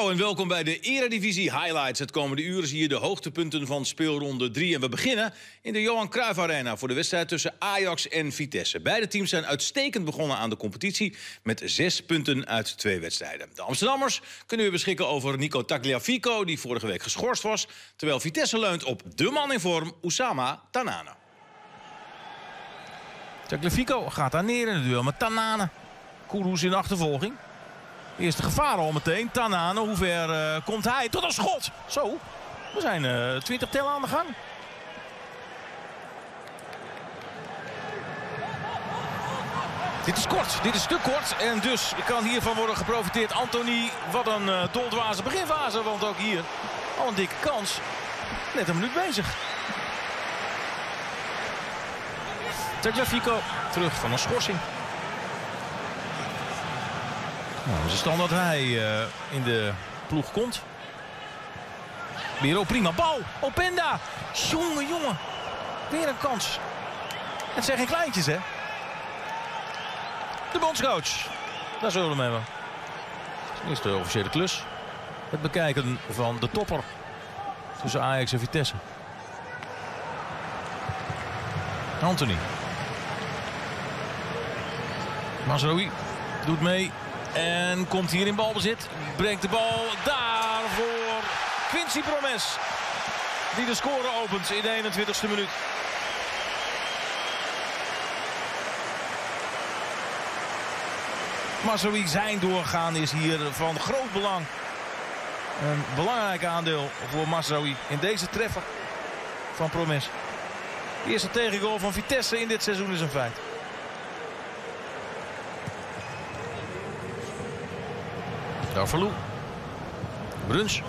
Hallo en welkom bij de Eredivisie Highlights. Het komende uur zie je de hoogtepunten van speelronde 3. En we beginnen in de Johan Cruijff Arena voor de wedstrijd tussen Ajax en Vitesse. Beide teams zijn uitstekend begonnen aan de competitie met 6 punten uit 2 wedstrijden. De Amsterdammers kunnen weer beschikken over Nico Tagliafico, die vorige week geschorst was. Terwijl Vitesse leunt op de man in vorm, Oussama Tanane. Tagliafico gaat daar neer in het duel met Tanane. Kudus in achtervolging. Eerste gevaar al meteen. Tanane, hoe ver komt hij? Tot een schot! Zo, we zijn 20 tellen aan de gang. Dit is kort, dit is te kort. En dus kan hiervan worden geprofiteerd. Anthony, wat een doldwaze beginfase. Want ook hier al een dikke kans. Net een minuut bezig. Tagliafico terug van een schorsing. Nou, het is stand dat hij in de ploeg komt. Biro, prima bal. Openda. Jongen. Weer een kans. Het zijn geen kleintjes, hè? De bondscoach. Daar zullen we hem hebben. Dat is de officiële klus. Het bekijken van de topper tussen Ajax en Vitesse. Anthony. Mazraoui doet mee. En komt hier in balbezit. Brengt de bal daar voor Quincy Promes. Die de score opent in de 21ste minuut. Mazraoui zijn doorgaan is hier van groot belang. Een belangrijk aandeel voor Mazraoui in deze treffer van Promes. De eerste tegengoal van Vitesse in dit seizoen is een feit. Darvalu. Bruns.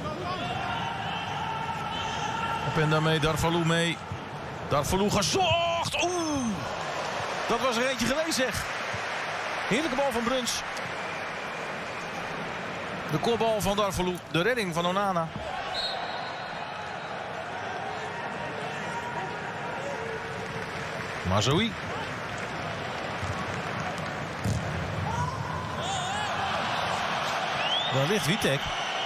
En daarmee Darvalu mee. Darvalu gezocht. Oeh. Dat was er eentje geweest, zeg. Heerlijke bal van Bruns. De kopbal van Darvalu. De redding van Onana. Mazraoui. Daar ligt Witek.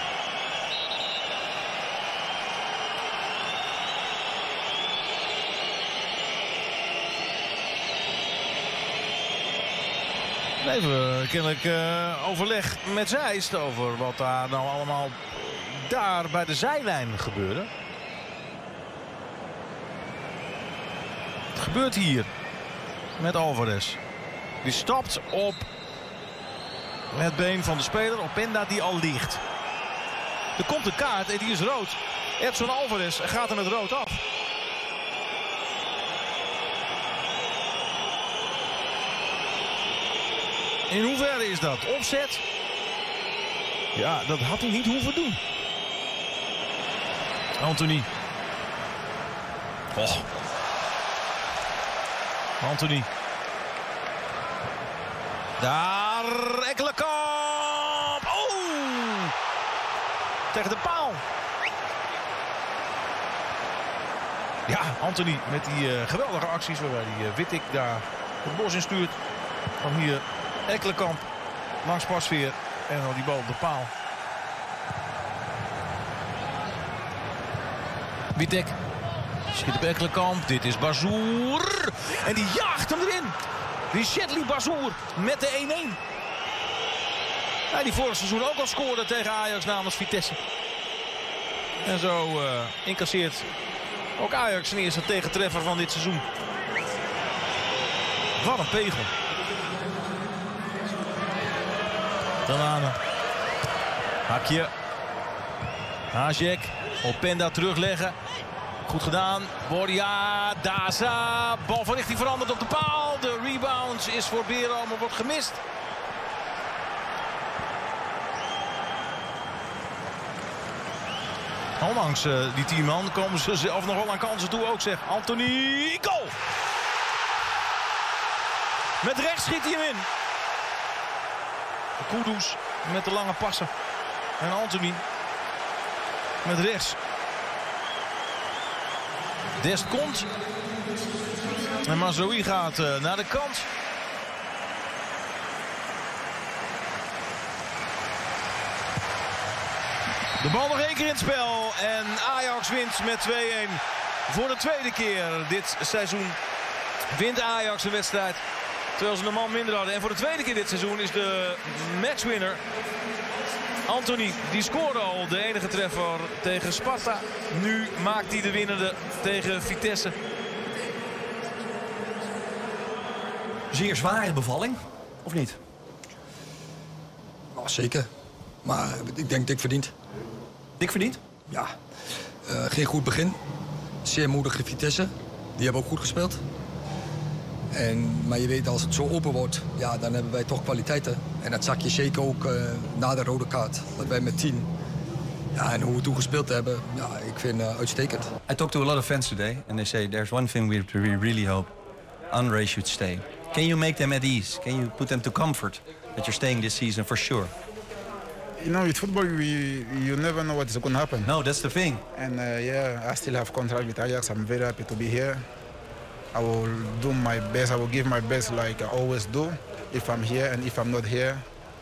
Even kennelijk overleg met Zeist over wat daar nou allemaal daar bij de zijlijn gebeurde. Het gebeurt hier met Alvarez. Die stapt op het been van de speler, Openda, die al ligt. Er komt een kaart en die is rood. Edson Alvarez gaat er met rood af. In hoeverre is dat? Opzet? Ja, dat had hij niet hoeven doen. Anthony. Oh. Anthony. Daar, Ekkelenkamp. Oh! Tegen de paal. Ja, Anthony met die geweldige acties waarbij die Wittig daar het bos in stuurt. Dan hier Ekkelenkamp langs Pasveer en dan die bal op de paal. Wittig schiet op Ekkelenkamp. Dit is Bazoer. En die jaagt hem erin. Richetli Bazoer met de 1-1. Ja, die vorig seizoen ook al scoorde tegen Ajax namens Vitesse. En zo incasseert ook Ajax zijn eerste tegentreffer van dit seizoen. Wat een pegel. Tanane. Hakje. Hajek. Openda terugleggen. Goed gedaan. Borja. Daza. Bal van richting veranderd op de paal. De rebound is voor Bero, maar wordt gemist. Ondanks die 10 man komen ze zelf nog wel aan kansen toe ook, zeg. Anthony. Goal! Met rechts schiet hij hem in. Kudus met de lange passen. En Anthony met rechts. Dest komt. En Mazraoui gaat naar de kant. De bal nog 1 keer in het spel. En Ajax wint met 2-1. Voor de tweede keer dit seizoen wint Ajax een wedstrijd. Terwijl ze een man minder hadden. En voor de tweede keer dit seizoen is de matchwinner Anthony. Die scoorde al de enige treffer tegen Sparta. Nu maakt hij de winnende tegen Vitesse. Zeer zware bevalling, of niet? Oh, zeker. Maar ik denk dik verdiend. Dik verdiend? Ja. Geen goed begin. Zeer moedige Vitesse. Die hebben ook goed gespeeld. Maar je weet, als het zo open wordt, ja, dan hebben wij toch kwaliteiten. En dat zag je zeker ook na de rode kaart. Dat wij met 10. Ja, en hoe we toen gespeeld hebben, ja, ik vind uitstekend. I talked to a lot of fans today, and they say there's one thing we really hope. Andre should stay. Can you make them at ease? Can you put them to comfort that you're staying this season for sure? You know, with football, you never know what is going to happen. No, that's the thing. And I still have contract with Ajax. I'm very happy to be here. I will do my best. I will give my best like I always do. If I'm here and if I'm not here,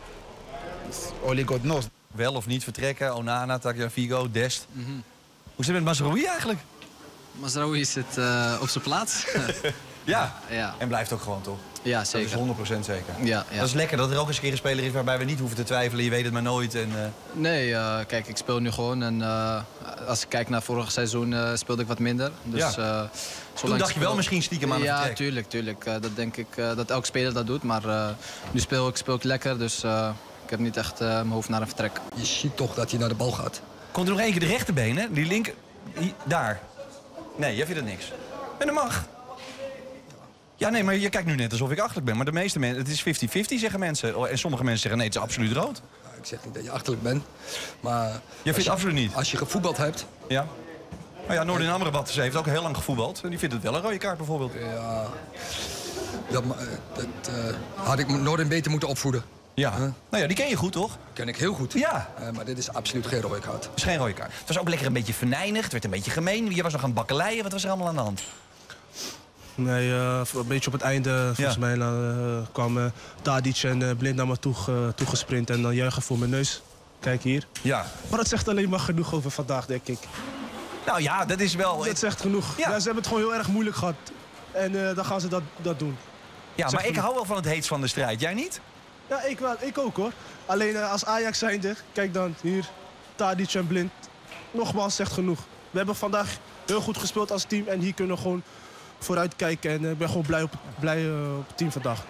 only God knows. Wel of niet vertrekken, Onana, Tagliafico, Dest. Hoe zit het met Mazraoui eigenlijk? Mazraoui zit op zijn plaats. Ja. Ja. En blijft ook gewoon, toch? Ja, zeker. Dat is 100% zeker. Ja. Dat is lekker dat er ook eens een keer een speler is waarbij we niet hoeven te twijfelen. Je weet het maar nooit. En, Nee, kijk, ik speel nu gewoon. En als ik kijk naar vorig seizoen speelde ik wat minder. Dus, toen dacht je wel misschien stiekem aan het vertrek. Ja, tuurlijk. Dat denk ik dat elke speler dat doet. Maar nu speel ik lekker. Dus ik heb niet echt mijn hoofd naar een vertrek. Je ziet toch dat hij naar de bal gaat. Komt er nog 1 keer de rechterbeen, hè? Die linker... Daar. Nee, jij vindt het niks. En dat mag. Ja, nee, maar je kijkt nu net alsof ik achterlijk ben. Maar de meeste mensen, het is 50-50, zeggen mensen. En sommige mensen zeggen, nee, het is absoluut rood. Nou, ik zeg niet dat je achterlijk bent, maar... Je vindt het absoluut niet? Als je gevoetbald hebt... Ja. Nou ja, Noordin Amrabat heeft ook heel lang gevoetbald. En die vindt het wel een rode kaart, bijvoorbeeld. Ja, dat had ik Noordin beter moeten opvoeden. Ja. Nou ja, die ken je goed, toch? Ken ik heel goed. Ja. Maar dit is absoluut geen rode kaart. Het is geen rode kaart. Het was ook lekker een beetje venijnig. Het werd een beetje gemeen. Je was nog aan het bakkeleien. Wat was er allemaal aan de hand? Nee, een beetje op het einde, volgens mij, kwamen Tadic en Blind naar me toe gesprint en dan juichen voor mijn neus. Kijk hier. Ja. Maar dat zegt alleen maar genoeg over vandaag, denk ik. Nou ja, dat is wel... Dat zegt genoeg. Ja. Ja, ze hebben het gewoon heel erg moeilijk gehad. En dan gaan ze dat doen. Ja, maar ik hou wel van het heets van de strijd. Jij niet? Ja, ik wel. Ik ook, hoor. Alleen als Ajax zijnde, kijk dan, hier, Tadic en Blind. Nogmaals, zegt genoeg. We hebben vandaag heel goed gespeeld als team en hier kunnen we gewoon vooruit kijken. En ik ben gewoon blij op het team vandaag.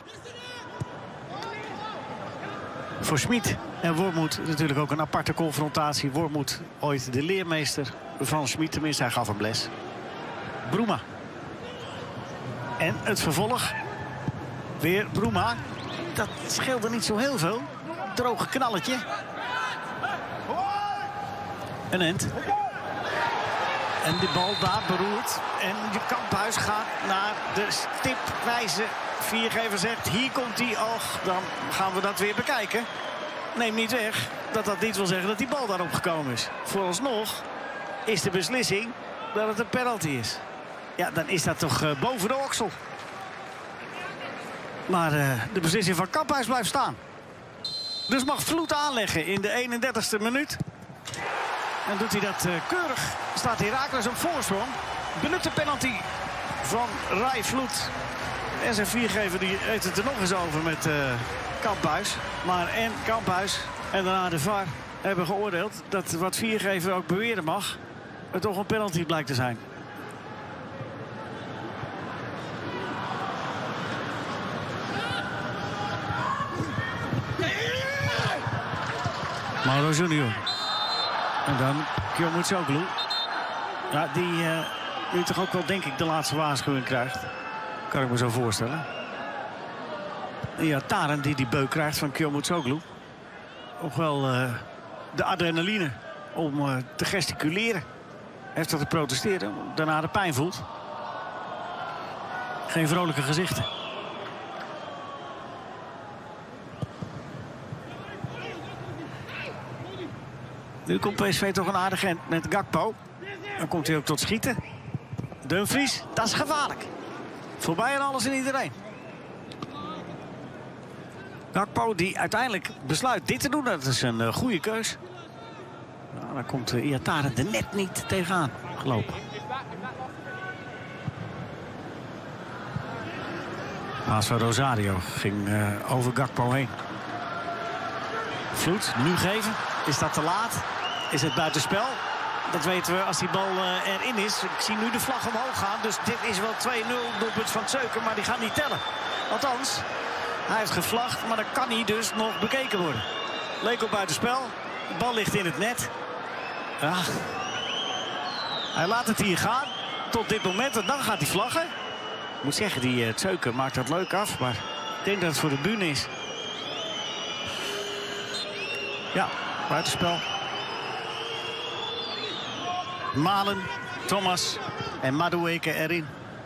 Voor Schmid en Wormoed natuurlijk ook een aparte confrontatie. Wormoed, ooit de leermeester van Schmid, tenminste hij gaf hem les. Bruma. En het vervolg. Weer Bruma. Dat scheelde niet zo heel veel. Droge knalletje. Een end. En de bal daar beroerd. En de Kamphuis gaat naar de stipwijze. Viergever zegt, hier komt hij. Och, dan gaan we dat weer bekijken. Neem niet weg dat dat niet wil zeggen dat die bal daarop gekomen is. Vooralsnog is de beslissing dat het een penalty is. Ja, dan is dat toch boven de oksel. Maar de beslissing van Kamphuis blijft staan. Dus mag Vloed aanleggen in de 31ste minuut. En doet hij dat keurig. Staat Heracles op voorsprong. Benut de penalty van Rai Vloed. En zijn viergever die heeft het er nog eens over met Kamphuis. Maar en Kamphuis en daarna de VAR hebben geoordeeld dat wat viergever ook beweren mag, het toch een penalty blijkt te zijn. Mauro Junior. En dan Kjomutsooglu. Ja, die nu toch ook wel, denk ik, de laatste waarschuwing krijgt. Kan ik me zo voorstellen. Ja, Taren die beuk krijgt van Kjomutsooglu. Ook wel de adrenaline om te gesticuleren. Heeft dat te protesteren, daarna de pijn voelt. Geen vrolijke gezichten. Nu komt PSV toch een aardig end met Gakpo. Dan komt hij ook tot schieten. Dumfries, dat is gevaarlijk. Voorbij aan alles en iedereen. Gakpo die uiteindelijk besluit dit te doen. Dat is een goede keus. Nou, daar komt Iatare er net niet tegenaan gelopen. Paas van Rosario ging over Gakpo heen. Vloed, nu geven. Is dat te laat? Is het buitenspel? Dat weten we als die bal erin is. Ik zie nu de vlag omhoog gaan. Dus dit is wel 2-0 doelpunt van Zeuken. Maar die gaat niet tellen. Althans, hij heeft gevlagd. Maar dan kan hij dus nog bekeken worden. Leek op buitenspel. De bal ligt in het net. Ja. Hij laat het hier gaan. Tot dit moment. En dan gaat hij vlaggen. Ik moet zeggen, die Zeuken maakt dat leuk af. Maar ik denk dat het voor de bühne is. Ja, buitenspel. Malen, Thomas en Madueke erin.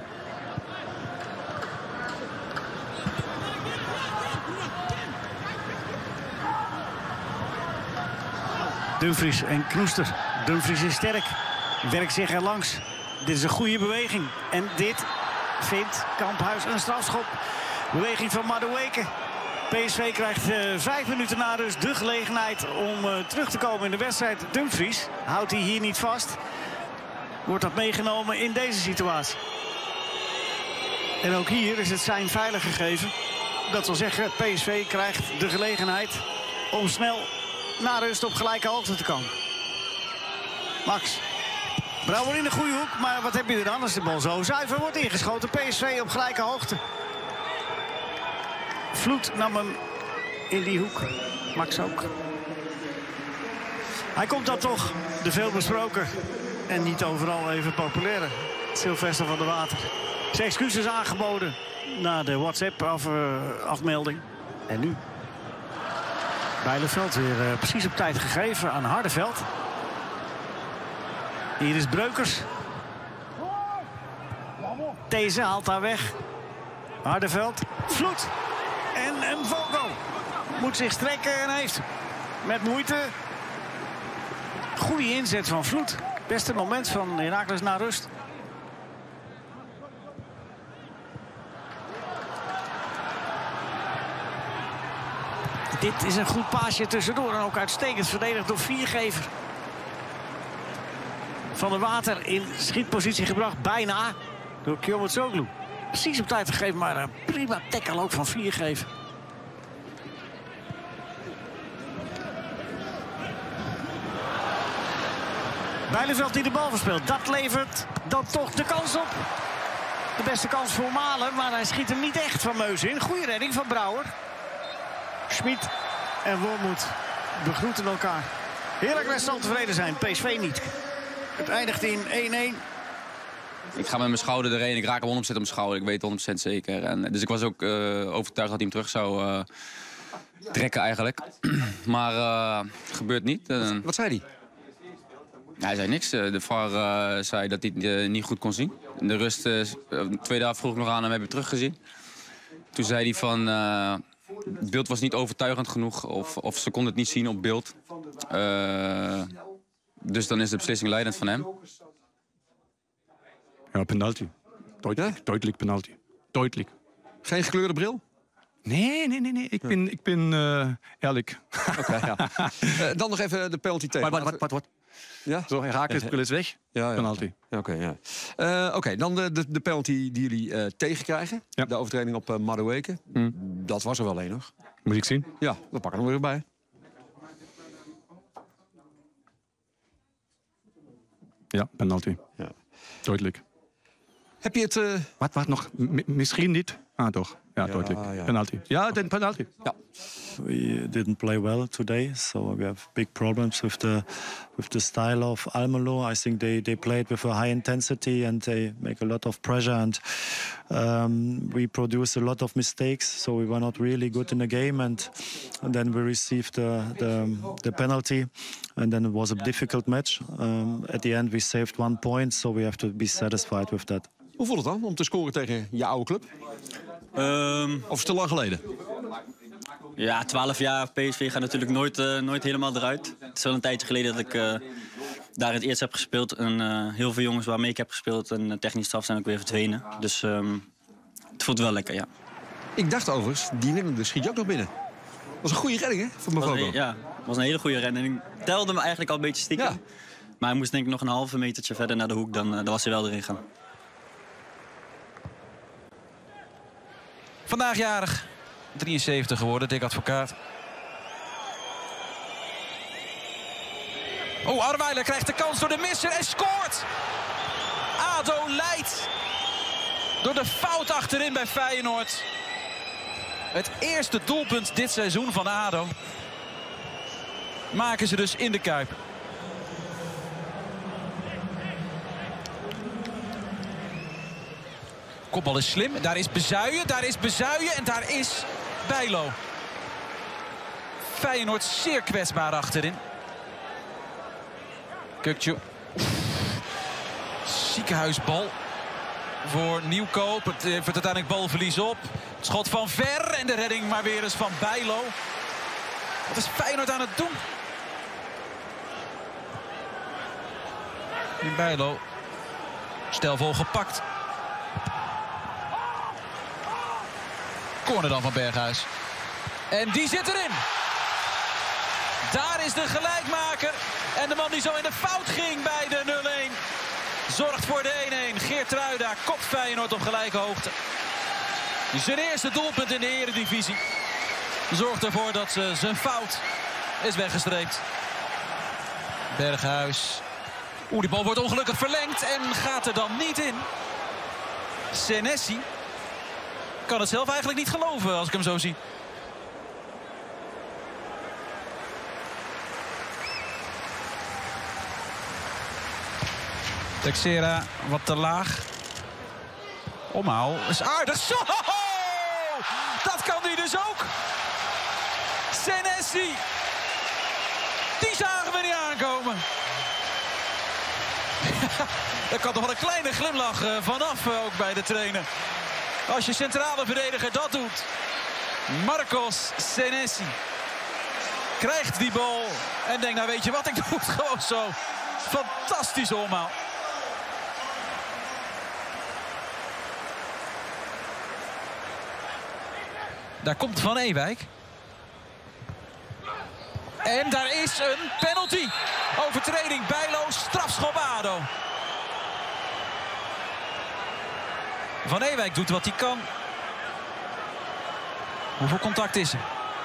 Dumfries en Knoester. Dumfries is sterk. Werkt zich er langs. Dit is een goede beweging. En dit vindt Kamphuis een strafschop. Beweging van Madueke. PSV krijgt 5 minuten na rust de gelegenheid om terug te komen in de wedstrijd. Dumfries houdt hij hier niet vast. Wordt dat meegenomen in deze situatie. En ook hier is het zijn veilig gegeven. Dat wil zeggen, PSV krijgt de gelegenheid om snel na rust op gelijke hoogte te komen. Max. Brouwer in de goede hoek, maar wat heb je er dan als de bal zo zuiver wordt ingeschoten? PSV op gelijke hoogte. Vloed nam hem in die hoek. Max ook. Hij komt dan toch, de veelbesproken en niet overal even populaire Sylvester van der Water. Zijn excuses aangeboden na de WhatsApp-afmelding. En nu? Bijleveld weer precies op tijd gegeven aan Hardenveld. Hier is Breukers. Deze haalt daar weg. Hardenveld. Vloed. En Mvogo moet zich strekken en heeft met moeite. Goede inzet van Vloed. Beste moment van Heracles na rust. Dit is een goed paasje tussendoor en ook uitstekend verdedigd door Viergever. Van der Water in schietpositie gebracht, bijna door Kjometsoglu. Precies op tijd gegeven, maar een prima tackle ook van Viergever. Bijleveld die de bal verspeelt. Dat levert dan toch de kans op. De beste kans voor Malen, maar hij schiet hem niet echt van Meus in. Goede redding van Brouwer. Schmid en Wormoed begroeten elkaar. Heracles zal tevreden zijn, PSV niet. Het eindigt in 1-1. Ik ga met mijn schouder erheen. Ik raak hem 100% op mijn schouder. Ik weet 100% zeker. En, dus ik was ook overtuigd dat hij hem terug zou trekken eigenlijk. Maar gebeurt niet. Wat zei hij? Hij zei niks. De VAR zei dat hij het niet goed kon zien. In de rust, tweede dag vroeg ik nog aan hem, heb je teruggezien? Toen zei hij van, het beeld was niet overtuigend genoeg. Of ze konden het niet zien op beeld. Dus dan is de beslissing leidend van hem. Ja, penalty. Deutlich penalty. Deutlich. Geen gekleurde bril? Nee. Ik ben eerlijk. Okay, ja. Dan nog even de penalty tegen. Wat? Ja? Zo, Heracles bril is weg. Ja. Penalty. Oké, dan de penalty die jullie tegenkrijgen. Ja. De overtreding op Madueke. Dat was er wel een, nog. Moet ik zien? Ja, we pakken hem weer bij. Ja, penalty. Ja. Deutlich. Heb je het... Wat nog? Misschien niet? Ah, toch. Ja, deutlich. Ja. Penalty. Ja, den penalty. Ja. We didn't play well today, so we have big problems with the style of Almelo. I think they played with a high intensity and they make a lot of pressure, and we produced a lot of mistakes. So we were not really good in the game, and then we received the penalty, and then it was a difficult match. At the end, we saved 1 point, so we have to be satisfied with that. Hoe voelt het dan om te scoren tegen je oude club? Of is het te lang geleden? Ja, 12 jaar PSV gaat natuurlijk nooit helemaal eruit. Het is wel een tijdje geleden dat ik daar het eerst heb gespeeld. En heel veel jongens waarmee ik heb gespeeld en technisch staf zijn ook weer verdwenen. Dus het voelt wel lekker, ja. Ik dacht overigens, die Linden schiet je ook nog binnen. Dat was een goede redding, hè, van Mvogo? Ja, het was een hele goede redding. telde me eigenlijk al een beetje stiekem. Ja. Maar hij moest denk ik nog een halve metertje verder naar de hoek. Dan was hij wel erin gaan. Vandaag jarig. 73 geworden, Dick Advocaat. Oh, Arweiler krijgt de kans door de misser en scoort. ADO leidt door de fout achterin bij Feyenoord. Het eerste doelpunt dit seizoen van ADO. Maken ze dus in de Kuip. Kopbal is slim. Daar is Bezuijen, en daar is Bijlo. Feyenoord zeer kwetsbaar achterin. Kukçu. Ziekenhuisbal voor Nieuwkoop. Het heeft uiteindelijk balverlies op. Het schot van ver en de redding maar weer eens van Bijlo. Wat is Feyenoord aan het doen? En Bijlo. Stelvol gepakt. Corner dan van Berghuis. En die zit erin. Daar is de gelijkmaker. En de man die zo in de fout ging bij de 0-1. Zorgt voor de 1-1. Geertruida kopt Feyenoord op gelijke hoogte. Zijn eerste doelpunt in de Eredivisie. Zorgt ervoor dat zijn fout is weggestreept. Berghuis. Die bal wordt ongelukkig verlengd en gaat er dan niet in. Senesi kan het zelf eigenlijk niet geloven als ik hem zo zie. Texera wat te laag. Omhaal is aardig. Zo! Dat kan hij dus ook. Senesi. Die zagen we niet aankomen. Daar kan toch wel een kleine glimlach vanaf ook bij de trainer. Als je centrale verdediger dat doet. Marcos Senesi krijgt die bal en denkt, nou weet je wat, ik doe het gewoon zo. Fantastische omhaal. Daar komt Van Ewijk. En daar is een penalty. Overtreding Bijlo, strafschop ADO. Van Ewijk doet wat hij kan. Hoeveel contact is er?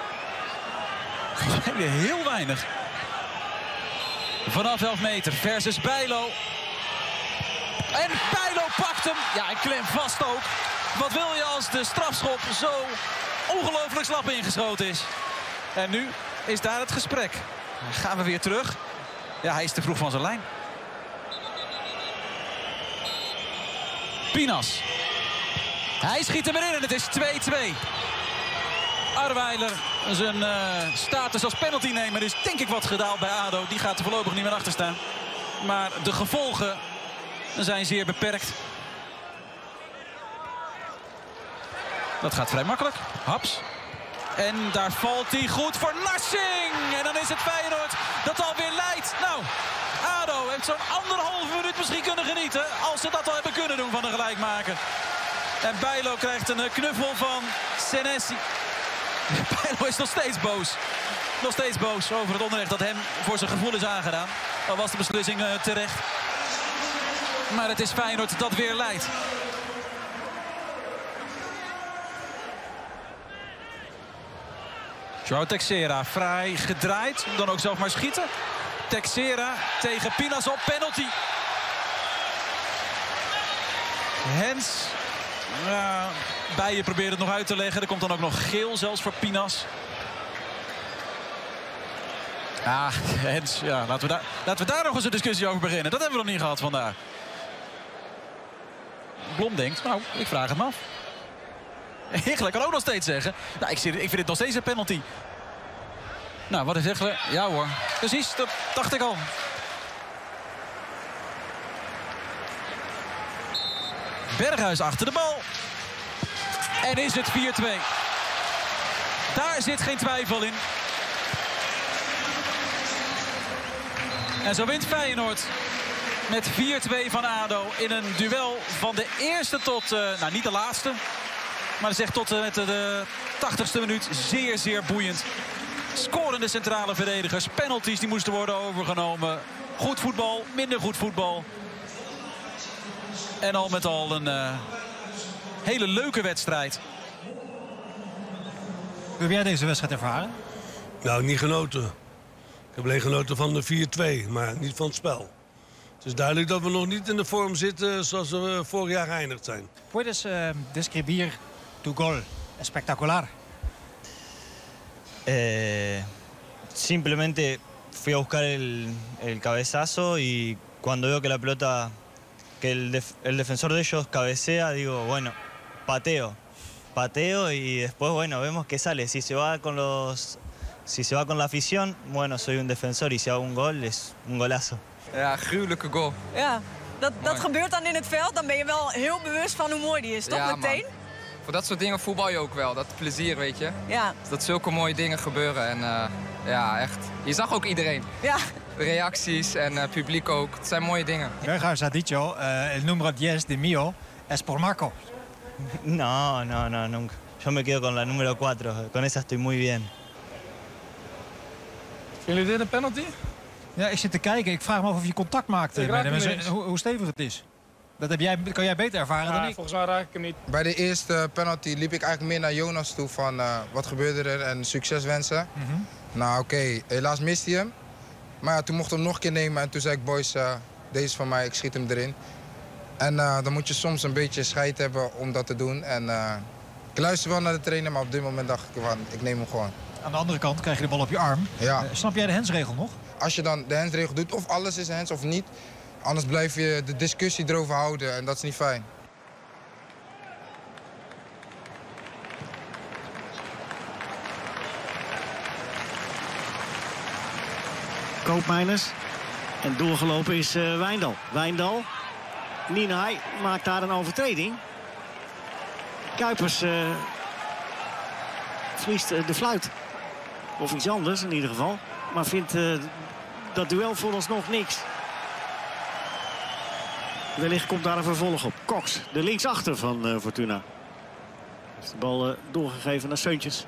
Heel weinig. Vanaf 11 meter versus Bijlo. En Bijlo pakt hem. Ja, en klemt vast ook. Wat wil je als de strafschop zo ongelooflijk slap ingeschoten is? En nu is daar het gesprek. Dan gaan we weer terug. Ja, hij is te vroeg van zijn lijn. Pinas. Hij schiet hem erin en het is 2-2. Arweiler, zijn status als penaltynemer is denk ik wat gedaald bij ADO. Die gaat er voorlopig niet meer achter staan. Maar de gevolgen zijn zeer beperkt. Dat gaat vrij makkelijk. Haps. En daar valt hij goed voor Narsing. En dan is het Feyenoord dat alweer leidt. Nou, ADO heeft zo'n anderhalve minuut misschien kunnen genieten. Als ze dat al hebben kunnen doen van de gelijkmaker. En Bijlo krijgt een knuffel van Senesi. Bijlo is nog steeds boos. Nog steeds boos over het onrecht dat hem voor zijn gevoel is aangedaan. Al was de beslissing terecht. Maar het is Feyenoord dat weer leidt. João Texera vrij gedraaid. Dan ook zelf maar schieten. Texera tegen Pinas op penalty. Hens. Bijen probeert het nog uit te leggen. Er komt dan ook nog geel zelfs voor Pinas. Hens. Ja, laten we daar nog eens een discussie over beginnen. Dat hebben we nog niet gehad vandaag. Blom denkt, nou, ik vraag het me af. Hichler kan ook nog steeds zeggen. Nou, ik vind dit nog steeds een penalty. Nou, wat is Hichler? Ja hoor. Precies, dat dacht ik al. Berghuis achter de bal. En is het 4-2. Daar zit geen twijfel in. En zo wint Feyenoord met 4-2 van ADO in een duel van de eerste tot, nou niet de laatste. Maar dat zegt tot met de 80ste minuut zeer, zeer boeiend. Scorende centrale verdedigers. Penalties die moesten worden overgenomen. Goed voetbal, minder goed voetbal. En al met al een hele leuke wedstrijd. Hoe heb jij deze wedstrijd ervaren? Nou, niet genoten. Ik heb alleen genoten van de 4-2, maar niet van het spel. Het is duidelijk dat we nog niet in de vorm zitten zoals we vorig jaar geëindigd zijn. Puedes describir tu gol espectacular? Simplemente fui a buscar el cabezazo y cuando veo que la pelota, que el defensor de ellos cabecea, digo, bueno, pateo y después, bueno, vemos que sale. Si se va con la afición, bueno, soy un defensor y si hago un gol, es un golazo. Ja, gruwelijke goal. Ja, dat gebeurt dan in het veld. Dan ben je wel heel bewust van hoe mooi die is, toch? Ja, meteen? Man. Voor dat soort dingen voetbal je ook wel. Dat plezier, weet je. Ja. Dat zulke mooie dingen gebeuren. En ja, echt. Je zag ook iedereen. Ja. Reacties en publiek ook. Het zijn mooie dingen. Berghuis ha dicho, el número 10 de mío es por Marco. No, nunca. Yo me quedo con la número 4. Con esa estoy muy bien. Vinden jullie dit een penalty? Ja, ik zit te kijken. Ik vraag me af of je contact maakt met hem. Hoe stevig het is. Dat kan jij beter ervaren dan ik. Volgens mij raak ik hem niet. Bij de eerste penalty liep ik eigenlijk meer naar Jonas toe van wat gebeurde er en succes wensen. Nou oké, helaas miste hij hem. Maar ja, toen mocht ik hem nog een keer nemen en toen zei ik boys, deze is van mij, ik schiet hem erin. En dan moet je soms een beetje scheid hebben om dat te doen. En ik luister wel naar de trainer, maar op dit moment dacht ik van, ik neem hem gewoon. Aan de andere kant krijg je de bal op je arm. Ja. Snap jij de handsregel nog? Als je dan de handsregel doet, of alles is hands of niet, anders blijf je de discussie erover houden en dat is niet fijn. Koopmeiners. En doorgelopen is Wijndal. Wijndal. Ninai maakt daar een overtreding. Kuipers verliest de fluit. Of iets anders in ieder geval. Maar vindt dat duel vooralsnog niks. Wellicht komt daar een vervolg op. Cox, de linksachter van Fortuna. Is de bal doorgegeven naar Seuntjes.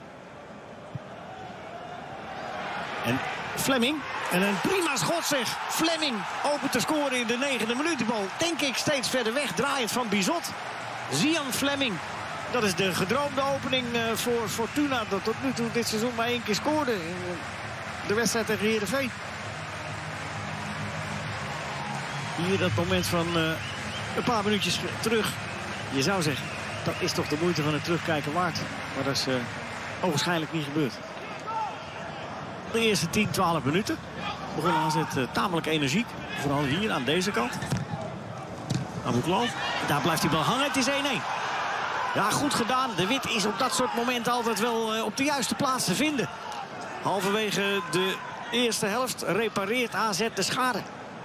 En Fleming. En een prima schot zeg. Fleming opent te scoren in de 9e minuut. De bal denk ik steeds verder weg. Draaiend van Bizot. Zian Fleming. Dat is de gedroomde opening voor Fortuna. Dat tot nu toe dit seizoen maar 1 keer scoorde. In de wedstrijd tegen Heerenveen. Hier dat moment van een paar minuutjes terug. Je zou zeggen, dat is toch de moeite van het terugkijken waard. Maar dat is ogenschijnlijk niet gebeurd. De eerste 10, 12 minuten. Begon AZ tamelijk energiek. Vooral hier aan deze kant. Abouklal. Daar blijft die bal hangen. Het is 1-1. Ja, goed gedaan. De Wit is op dat soort momenten altijd wel op de juiste plaats te vinden. Halverwege de eerste helft repareert AZ de schade.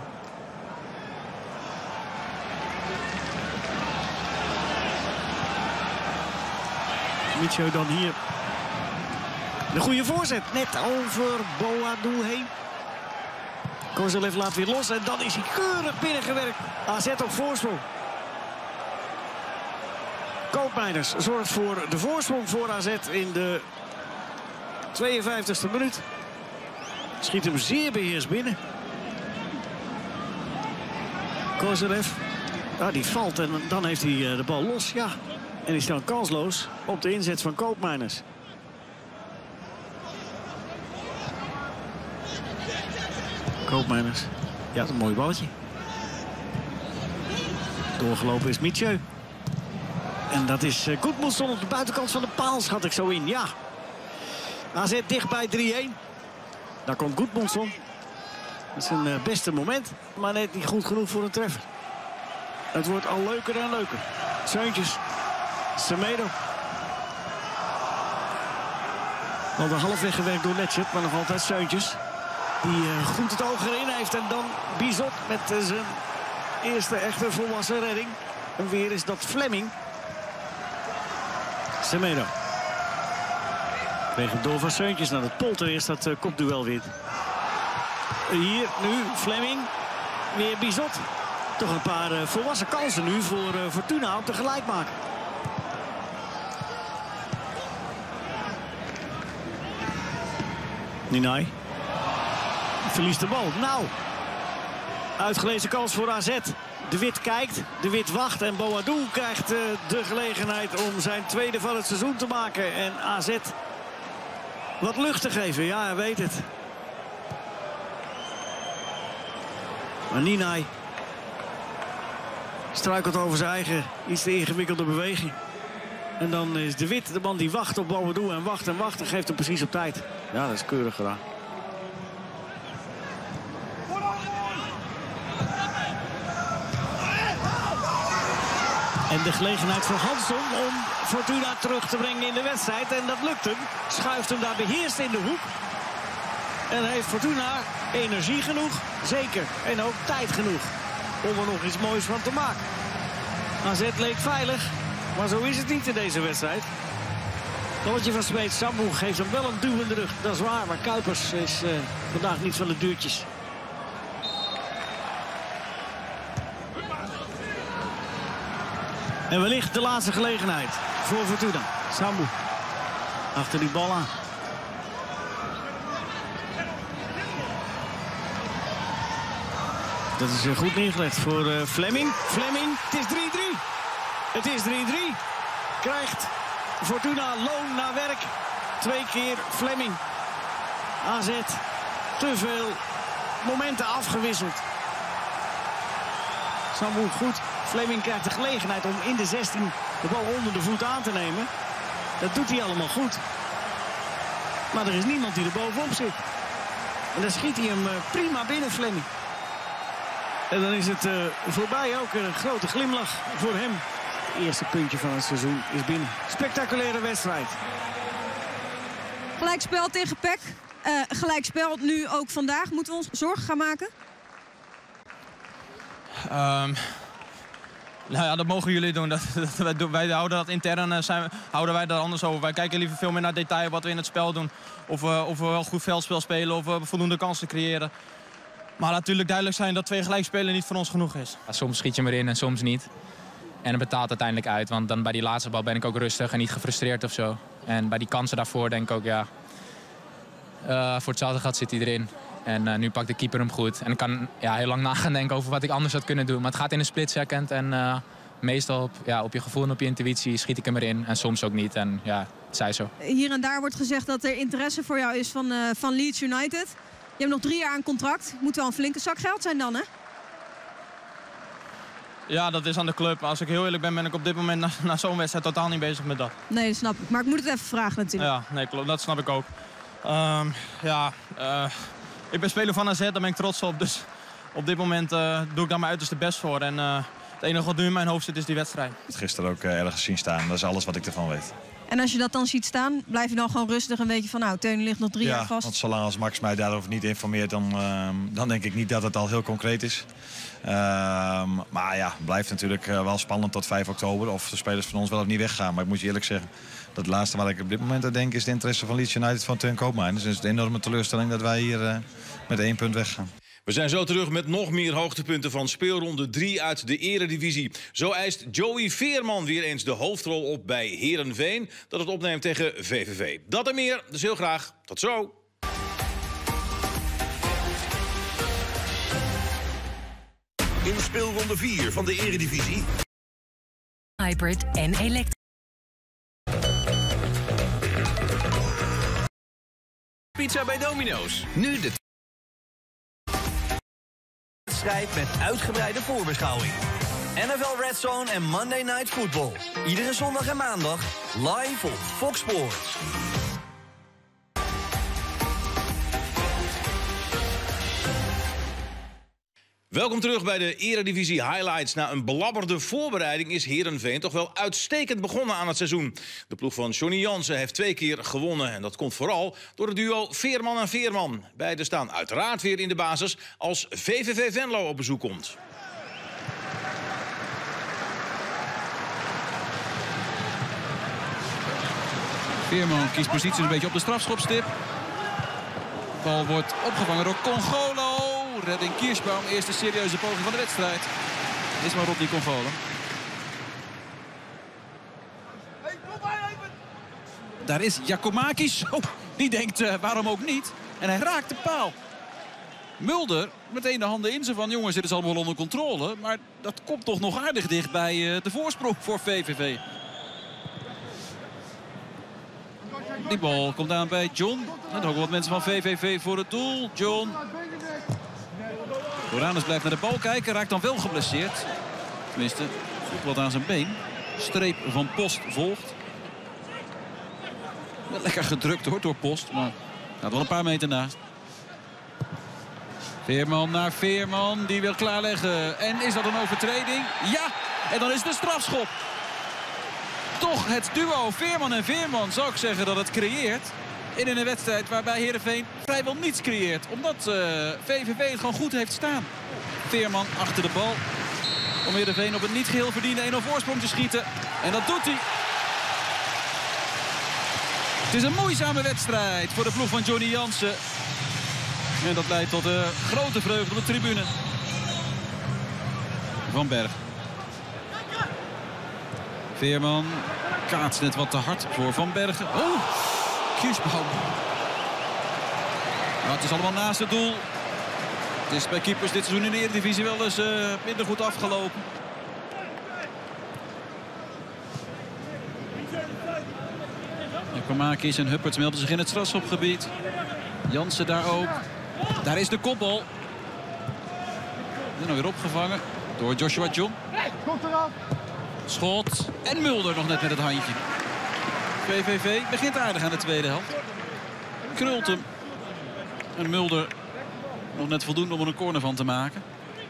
Micho dan hier. De goede voorzet. Net over Boadou heen. Kozelev laat weer los en dan is hij keurig binnengewerkt. AZ op voorsprong. Koopmeiners zorgt voor de voorsprong voor AZ in de 52e minuut. Schiet hem zeer beheerst binnen. Kozelev. Nou, die valt en dan heeft hij de bal los. Ja. En is dan kansloos op de inzet van Koopmeiners. Koopmeiners. Ja, dat is een mooi balletje. Doorgelopen is Mietje. En dat is Goedmoesson op de buitenkant van de paal, schat ik zo in. Ja. AZ dicht bij 3-1. Daar komt Goedmoesson. Dat is een beste moment, maar net niet goed genoeg voor een treffer. Het wordt al leuker en leuker. Seuntjes. Semedo. Al de halfweg gewerkt door Letchert, maar nog altijd Seuntjes. Die goed het oog erin heeft. En dan Bizot met zijn eerste echte volwassen redding. En weer is dat Fleming. Semedo. Kreeg hem door van Seuntjes. Nou, dat Polter eerst dat kopduel wint. Hier nu Fleming. Weer Bizot. Toch een paar volwassen kansen nu voor Fortuna om te gelijk maken. Ninai. Verliest de bal. Nou. Uitgelezen kans voor AZ. De Wit kijkt, De Wit wacht en Boadou krijgt de gelegenheid om zijn tweede van het seizoen te maken. En AZ wat lucht te geven. Ja, hij weet het. Maar Ninai struikelt over zijn eigen iets te ingewikkelde beweging. En dan is De Wit de man die wacht op Boadou en wacht en wacht en geeft hem precies op tijd. Ja, dat is keurig gedaan. En de gelegenheid voor Hansson om Fortuna terug te brengen in de wedstrijd. En dat lukt hem. Schuift hem daar beheerst in de hoek. En heeft Fortuna energie genoeg, zeker. En ook tijd genoeg om er nog iets moois van te maken. AZ leek veilig, maar zo is het niet in deze wedstrijd. Lootje van Smeet, Sambu geeft hem wel een duw in de rug. Dat is waar, maar Kuipers is vandaag niet van de duurtjes. En wellicht de laatste gelegenheid voor Fortuna. Sambu achter die bal aan. Dat is goed neergelegd voor Fleming. Fleming, het is 3-3. Het is 3-3. Krijgt Fortuna loon naar werk. 2 keer Fleming. AZ te veel momenten afgewisseld. Sambu goed. Fleming krijgt de gelegenheid om in de 16 de bal onder de voet aan te nemen. Dat doet hij allemaal goed. Maar er is niemand die er bovenop zit. En dan schiet hij hem prima binnen, Fleming. En dan is het voorbij ook een grote glimlach voor hem. Het eerste puntje van het seizoen is binnen. Spectaculaire wedstrijd. Gelijkspel tegen PEC. Gelijkspel nu ook vandaag. Moeten we ons zorgen gaan maken? Nou ja, dat mogen jullie doen. Wij houden dat intern, houden wij dat anders over. Wij kijken liever veel meer naar detail wat we in het spel doen. Of we wel goed veldspel spelen, of we voldoende kansen creëren. Maar natuurlijk duidelijk zijn dat 2 gelijkspelen niet voor ons genoeg is. Ja, soms schiet je hem erin en soms niet. En het betaalt uiteindelijk uit, want dan bij die laatste bal ben ik ook rustig en niet gefrustreerd of zo. En bij die kansen daarvoor denk ik ook, ja, voor hetzelfde gat zit hij erin. En nu pakt de keeper hem goed. En ik kan heel lang na gaan denken over wat ik anders had kunnen doen. Maar het gaat in een split second. En meestal op je gevoel en op je intuïtie schiet ik hem erin. En soms ook niet. En ja, het zij zo. Hier en daar wordt gezegd dat er interesse voor jou is van Leeds United. Je hebt nog 3 jaar een contract. Moet wel een flinke zak geld zijn dan, hè? Ja, dat is aan de club. Als ik heel eerlijk ben ik op dit moment na zo'n wedstrijd totaal niet bezig met dat. Nee, dat snap ik. Maar ik moet het even vragen natuurlijk. Ja, nee, klopt. Dat snap ik ook. Ik ben speler van AZ, daar ben ik trots op. Dus op dit moment doe ik daar mijn uiterste best voor. En het enige wat nu in mijn hoofd zit is die wedstrijd. Ik heb het gisteren ook ergens zien staan. Dat is alles wat ik ervan weet. En als je dat dan ziet staan, blijf je dan gewoon rustig en weet je van nou, Teun ligt nog 3 jaar vast? Want zolang als Max mij daarover niet informeert, dan denk ik niet dat het al heel concreet is. Maar ja, het blijft natuurlijk wel spannend tot 5 oktober. Of de spelers van ons wel of niet weggaan. Maar ik moet je eerlijk zeggen, dat het laatste waar ik op dit moment aan denk is de interesse van Leeds United van Teun Koopmeiners. Dus het is een enorme teleurstelling dat wij hier met 1 punt weggaan. We zijn zo terug met nog meer hoogtepunten van speelronde 3 uit de Eredivisie. Zo eist Joey Veerman weer eens de hoofdrol op bij Heerenveen, dat het opneemt tegen VVV. Dat en meer, dus heel graag. Tot zo. In speelronde 4 van de Eredivisie. Hybrid en elektrisch. Pizza bij Domino's. Nu de wedstrijd met uitgebreide voorbeschouwing. NFL Red Zone en Monday Night Football. Iedere zondag en maandag live op Fox Sports. Welkom terug bij de Eredivisie Highlights. Na een belabberde voorbereiding is Heerenveen toch wel uitstekend begonnen aan het seizoen. De ploeg van Johnny Jansen heeft 2 keer gewonnen. En dat komt vooral door het duo Veerman en Veerman. Beiden staan uiteraard weer in de basis als VVV Venlo op bezoek komt. Veerman kiest positie een beetje op de strafschopstip. De bal wordt opgevangen door Congolo. Redding Kirschbaum, eerste serieuze poging van de wedstrijd. Is maar Rodney Congolo. Daar is Giacomakis. Oh, die denkt waarom ook niet. En hij raakt de paal. Mulder meteen de handen in ze van jongens, dit is allemaal onder controle. Maar dat komt toch nog aardig dicht bij de voorsprong voor VVV. Die bal komt aan bij John. En ook wat mensen van VVV voor het doel. John. Floranus blijft naar de bal kijken. Raakt dan wel geblesseerd. Tenminste, voelt wat aan zijn been. Streep van Post volgt. Wel lekker gedrukt hoor, door Post. Maar gaat wel een paar meter naast. Veerman naar Veerman. Die wil klaarleggen. En is dat een overtreding? Ja! En dan is het een strafschop. Toch het duo Veerman en Veerman zou ik zeggen dat het creëert. In een wedstrijd waarbij Heerenveen vrijwel niets creëert. Omdat VVV het gewoon goed heeft staan. Veerman achter de bal. Om Heerenveen op een niet geheel verdiende 1-0 voorsprong te schieten. En dat doet hij. Het is een moeizame wedstrijd voor de ploeg van Johnny Jansen. En dat leidt tot een grote vreugde op de tribune. Van Berg. Veerman kaatst net wat te hard voor Van Bergen. Oh, Kirschbaum. Maar het is allemaal naast het doel. Het is bij keepers dit seizoen in de Eredivisie wel eens minder goed afgelopen. Pamakis en Huppert melden zich in het strafschopgebied. Jansen daar ook. Daar is de kopbal. En dan weer opgevangen door Joshua John. Schot. En Mulder nog net met het handje. VVV begint aardig aan de tweede helft. Krult hem. En Mulder nog net voldoende om er een corner van te maken.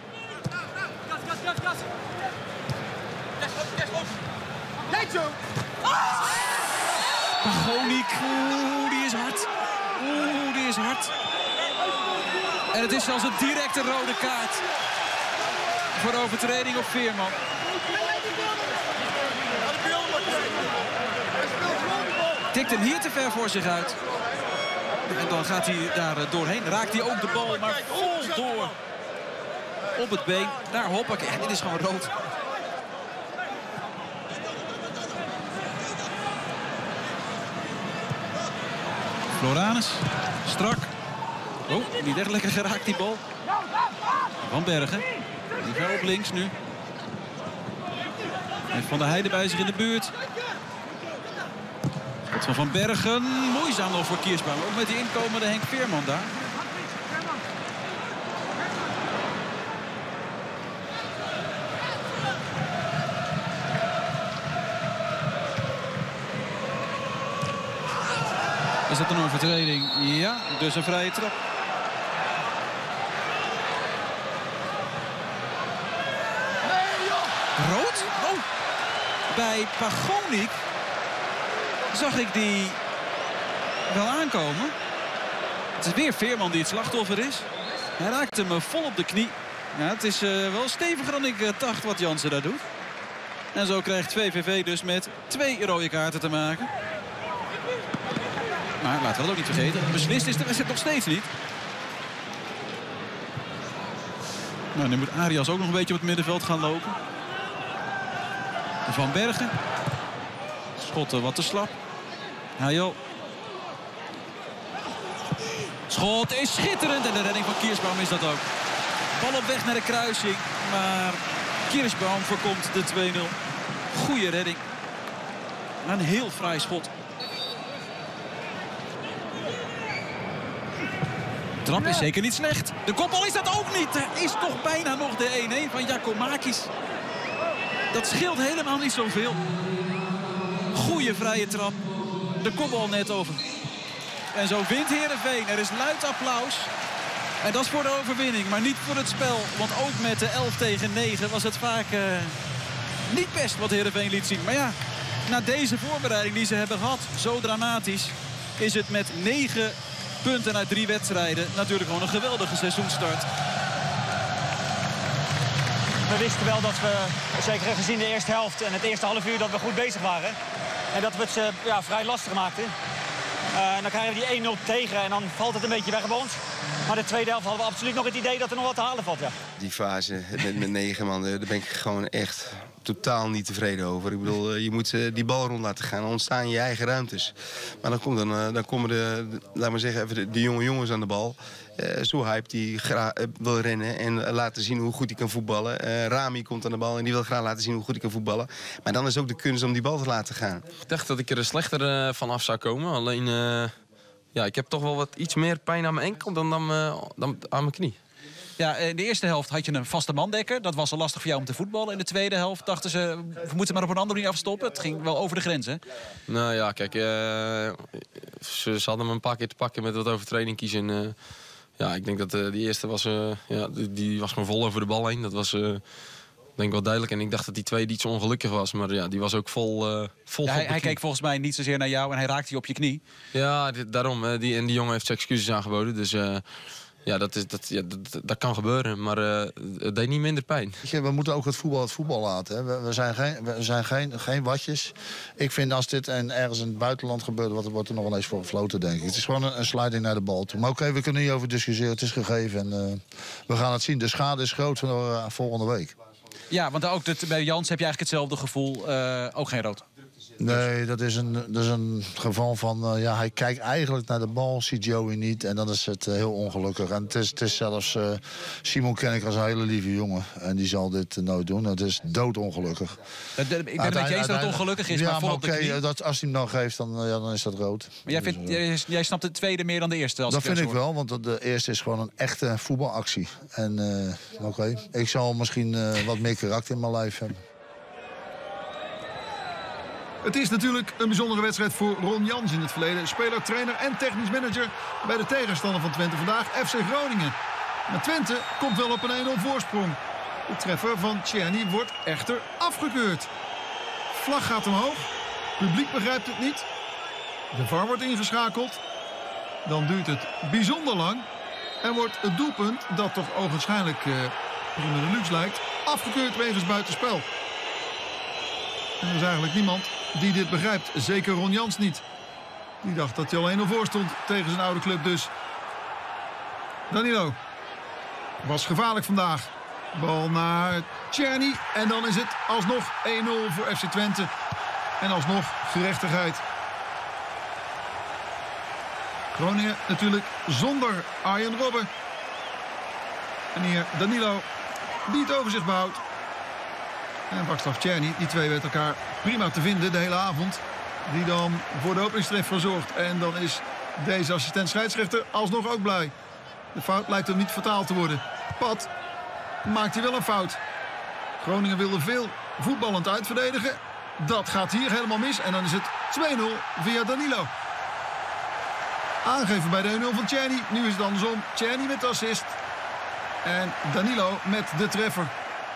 Pagonik. Oeh, die is hard. Oeh, die is hard. En het is zelfs een directe rode kaart. Voor de overtreding op Veerman. Tikt hem hier te ver voor zich uit. En dan gaat hij daar doorheen. Raakt hij ook de bal, maar vol door. Op het been. Daar hoppakee. En dit is gewoon rood. Floranus. Strak. Oh, niet echt lekker geraakt die bal. Van Bergen. Die gaat op links nu. Heeft Van der Heijden bij zich in de buurt. Schot van Van Bergen. Moeizaam nog voor Kirschbaum. Ook met die inkomende Henk Veerman daar. Is dat een overtreding? Ja, dus een vrije trap. Rood? Oh. Bij Pagonik zag ik die wel aankomen. Het is weer Veerman die het slachtoffer is. Hij raakt hem vol op de knie. Ja, het is wel steviger dan ik dacht wat Jansen daar doet. En zo krijgt VVV dus met 2 rode kaarten te maken. Maar laten we dat ook niet vergeten. Beslist is de wedstrijd nog steeds niet. Nou, nu moet Arias ook nog een beetje op het middenveld gaan lopen. Van Bergen. Schotten wat te slap. Ja, joh. Schot is schitterend. En de redding van Kirschbaum is dat ook. Bal op weg naar de kruising. Maar Kirschbaum voorkomt de 2-0. Goeie redding. Een heel fraai schot. De trap is zeker niet slecht. De kopbal is dat ook niet. Er is toch bijna nog de 1-1 van Giacomakis. Dat scheelt helemaal niet zoveel. Goeie vrije trap. De kopbal net over. En zo wint Heerenveen. Er is luid applaus. En dat is voor de overwinning, maar niet voor het spel. Want ook met de 11-9 was het vaak niet best wat Heerenveen liet zien. Maar ja, na deze voorbereiding die ze hebben gehad, zo dramatisch, is het met 9 punten uit 3 wedstrijden natuurlijk gewoon een geweldige seizoenstart. We wisten wel dat we, zeker gezien de eerste helft en het eerste half uur, dat we goed bezig waren. En dat we het vrij lastig maakten. En dan krijgen we die 1-0 tegen en dan valt het een beetje weg bij ons. Maar de tweede helft hadden we absoluut nog het idee dat er nog wat te halen valt. Ja. Die fase met 9 man, daar ben ik gewoon echt totaal niet tevreden over. Ik bedoel, je moet die bal rond laten gaan. Dan ontstaan in je eigen ruimtes. Maar dan komen laat maar zeggen, even de jonge jongens aan de bal. Sohaib die graag wil rennen en laten zien hoe goed hij kan voetballen. Rami komt aan de bal en die wil graag laten zien hoe goed hij kan voetballen. Maar dan is ook de kunst om die bal te laten gaan. Ik dacht dat ik er slechter van af zou komen. Alleen, ja, ik heb toch wel iets meer pijn aan mijn enkel dan aan mijn knie. Ja, in de eerste helft had je een vaste mandekker. Dat was al lastig voor jou om te voetballen. In de tweede helft dachten ze, we moeten maar op een andere manier afstoppen. Het ging wel over de grens, hè? Nou ja, kijk, ze hadden me een paar keer te pakken met wat overtreding kiezen. En, ja, ik denk dat die eerste was, die was gewoon vol over de bal heen. Dat was denk ik wel duidelijk. En ik dacht dat die tweede iets ongelukkig was. Maar ja, die was ook vol ja, hij keek volgens mij niet zozeer naar jou en hij raakte je op je knie. Ja, daarom. Die jongen heeft zijn excuses aangeboden. Dus ja, dat kan gebeuren. Maar het deed niet minder pijn. We moeten ook het voetbal laten. Hè. We zijn geen watjes. Ik vind als dit ergens in het buitenland gebeurt, wordt er nog wel eens voor gefloten, denk ik. Het is gewoon een sliding naar de bal toe. Maar oké, we kunnen niet over discussiëren. Het is gegeven en we gaan het zien. De schade is groot voor volgende week. Ja, want ook bij Jans heb je eigenlijk hetzelfde gevoel. Ook geen rood. Nee, dat is een geval van... hij kijkt eigenlijk naar de bal, ziet Joey niet. En dan is het heel ongelukkig. En het is zelfs... Simon ken ik als een hele lieve jongen. En die zal dit nooit doen. Het is doodongelukkig. Ik ben het met je eens dat het ongelukkig is. Ja, maar oké, als hij hem dan geeft, dan is dat rood. Maar jij snapt de tweede meer dan de eerste? Als dat vind ik wel, want de eerste is gewoon een echte voetbalactie. En oké, ik zal misschien wat meer karakter in mijn lijf hebben. Het is natuurlijk een bijzondere wedstrijd voor Ron Jans in het verleden. Speler, trainer en technisch manager bij de tegenstander van Twente vandaag, FC Groningen. Maar Twente komt wel op een 1-0 voorsprong. De treffer van Tjerni wordt echter afgekeurd. Vlag gaat omhoog. Publiek begrijpt het niet. De VAR wordt ingeschakeld. Dan duurt het bijzonder lang. En wordt het doelpunt, dat toch ogenschijnlijk prima de luxe lijkt, afgekeurd wegens buitenspel. En er is eigenlijk niemand die dit begrijpt. Zeker Ron Jans niet. Die dacht dat hij al 1-0 voor stond tegen zijn oude club dus. Danilo. Was gevaarlijk vandaag. Bal naar Tjerni. En dan is het alsnog 1-0 voor FC Twente. En alsnog gerechtigheid. Groningen natuurlijk zonder Arjen Robben. En hier Danilo die het overzicht behoudt. En Václav Tjerni, die twee weten elkaar prima te vinden de hele avond. Die dan voor de openingstreffer zorgt. En dan is deze assistent scheidsrechter alsnog ook blij. De fout lijkt hem niet vertaald te worden. Pat maakt hij wel een fout. Groningen wilde veel voetballend uitverdedigen. Dat gaat hier helemaal mis. En dan is het 2-0 via Danilo. Aangeven bij de 1-0 van Tjerni. Nu is het andersom. Tjerni met de assist. En Danilo met de treffer.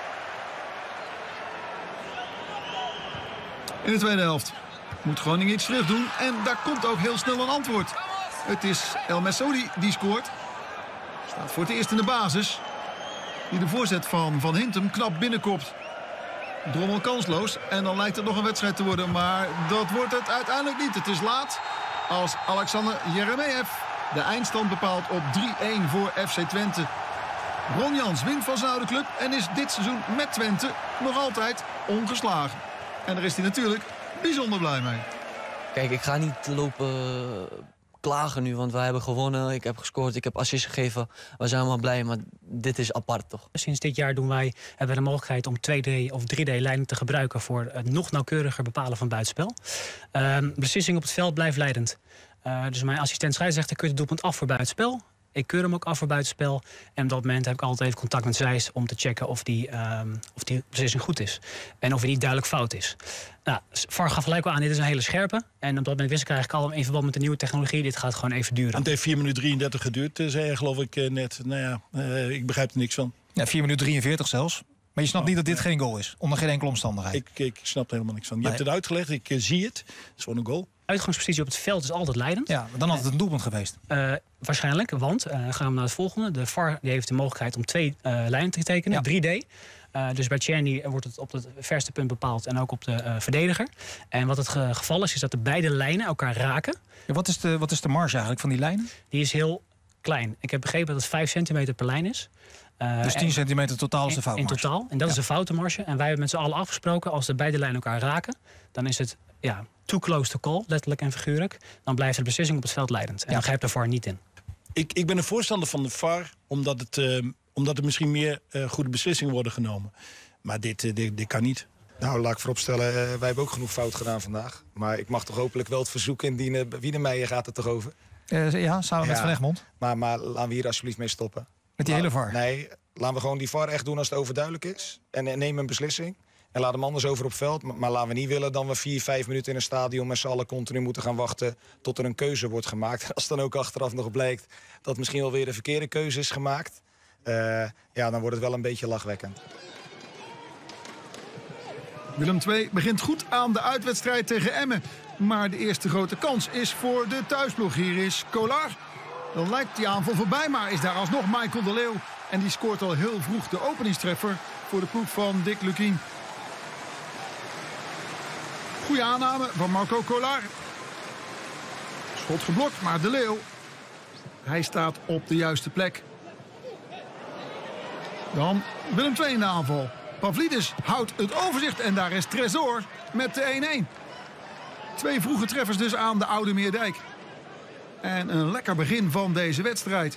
In de tweede helft moet Groningen iets terug doen. En daar komt ook heel snel een antwoord. Het is El Messoudi die scoort. Staat voor het eerst in de basis. Die de voorzet van Hintem knap binnenkopt. Drommel kansloos. En dan lijkt het nog een wedstrijd te worden. Maar dat wordt het uiteindelijk niet. Het is laat als Alexander Jeremejeff de eindstand bepaalt op 3-1 voor FC Twente. Ron Jans wint van zijn oude club en is dit seizoen met Twente nog altijd ongeslagen. En daar is hij natuurlijk bijzonder blij mee. Kijk, ik ga niet lopen klagen nu, want wij hebben gewonnen. Ik heb gescoord, ik heb assists gegeven. We zijn allemaal blij, maar dit is apart toch. Sinds dit jaar hebben we de mogelijkheid om 2D of 3D-leiding te gebruiken voor het nog nauwkeuriger bepalen van buitenspel. Beslissing op het veld blijft leidend. Dus mijn assistent scheidsrechter keurt het doelpunt af voor buitenspel. Ik keur hem ook af voor buitenspel. En op dat moment heb ik altijd even contact met Zeist om te checken of die beslissing goed is. En of er niet duidelijk fout is. Nou, VAR gaf gelijk wel aan, dit is een hele scherpe. En op dat moment wist ik eigenlijk al in verband met de nieuwe technologie, dit gaat gewoon even duren. Het heeft 4 minuten 33 geduurd, zei je geloof ik net. Nou ja, ik begrijp er niks van. Ja, 4 minuten 43 zelfs. Maar je snapt niet dat dit geen goal is, onder geen enkele omstandigheid. Ik snap er helemaal niks van. Je hebt het uitgelegd, ik zie het. Het is gewoon een goal. Uitgangspositie op het veld is altijd leidend. Ja, dan had het een doelpunt geweest. Waarschijnlijk, want gaan we naar het volgende. De VAR die heeft de mogelijkheid om 2 lijnen te tekenen, 3D. Dus bij Tjerni wordt het op het verste punt bepaald en ook op de verdediger. En wat het geval is dat de beide lijnen elkaar raken. Ja, wat is de marge eigenlijk van die lijnen? Die is heel klein. Ik heb begrepen dat het 5 centimeter per lijn is. Dus 10 centimeter totaal is de foutmarge? In totaal. En dat is de foutenmarge. En wij hebben met z'n allen afgesproken, als de beide lijnen elkaar raken, dan is het too close to call, letterlijk en figuurlijk. Dan blijft de beslissing op het veld leidend. En dan grijpt de VAR niet in. Ik ben een voorstander van de VAR, omdat er misschien meer goede beslissingen worden genomen. Maar dit kan niet. Nou, laat ik vooropstellen, wij hebben ook genoeg fout gedaan vandaag. Maar ik mag toch hopelijk wel het verzoek indienen. Wiedemeijer gaat het toch over? Samen met Van Egmond. Maar laten we hier alsjeblieft mee stoppen. Met die hele VAR? Nee, laten we gewoon die VAR echt doen als het overduidelijk is. En neem een beslissing. En laat hem anders over op veld. Maar laten we niet willen dat we 4-5 minuten in een stadion met z'n allen continu moeten gaan wachten tot er een keuze wordt gemaakt. Als dan ook achteraf nog blijkt dat misschien wel weer de verkeerde keuze is gemaakt. Dan wordt het wel een beetje lachwekkend. Willem II begint goed aan de uitwedstrijd tegen Emmen. Maar de eerste grote kans is voor de thuisploeg. Hier is Kolar. Dan lijkt die aanval voorbij, maar is daar alsnog Michael de Leeuw. En die scoort al heel vroeg de openingstreffer voor de ploeg van Dick Lukien. Goeie aanname van Marco Kolar. Schot geblokt, maar de Leeuw, hij staat op de juiste plek. Dan Willem II in de aanval. Pavlidis houdt het overzicht en daar is Tresor met de 1-1. 2 vroege treffers dus aan de Oude Meerdijk. En een lekker begin van deze wedstrijd.